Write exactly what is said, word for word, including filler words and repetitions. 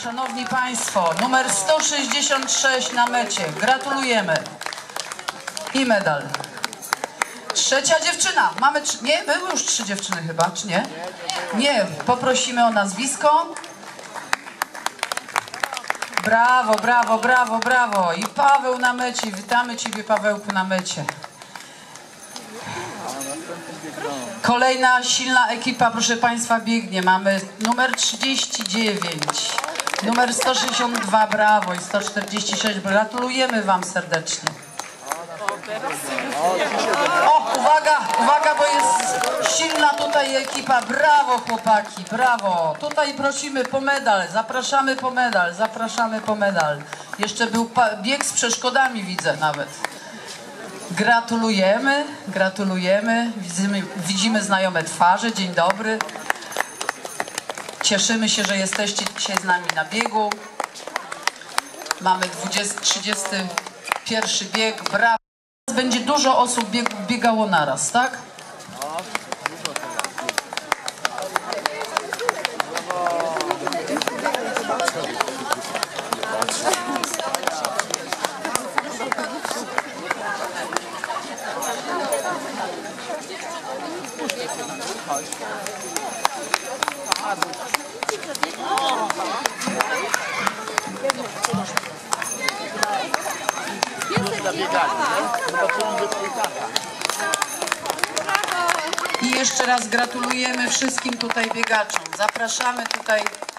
szanowni państwo, numer sto sześćdziesiąt sześć na mecie. Gratulujemy. I medal. Trzecia dziewczyna. Mamy trzy... Nie, były już trzy dziewczyny chyba, czy nie? Nie, poprosimy o nazwisko. Brawo, brawo, brawo, brawo. I Paweł na mecie. Witamy Ciebie, Pawełku, na mecie. Kolejna silna ekipa, proszę państwa, biegnie. Mamy numer trzydzieści dziewięć, numer sto sześćdziesiąt dwa, brawo, i sto czterdzieści sześć. Gratulujemy wam serdecznie. O, uwaga, uwaga, bo jest silna tutaj ekipa. Brawo, chłopaki, brawo. Tutaj prosimy po medal, zapraszamy po medal, zapraszamy po medal. Jeszcze był bieg z przeszkodami, widzę nawet. Gratulujemy, gratulujemy. Widzimy, widzimy znajome twarze. Dzień dobry. Cieszymy się, że jesteście dzisiaj z nami na biegu. Mamy trzydziesty pierwszy bieg. Brawo. Będzie dużo osób bieg, biegało naraz, tak? I jeszcze raz gratulujemy wszystkim tutaj biegaczom. Zapraszamy tutaj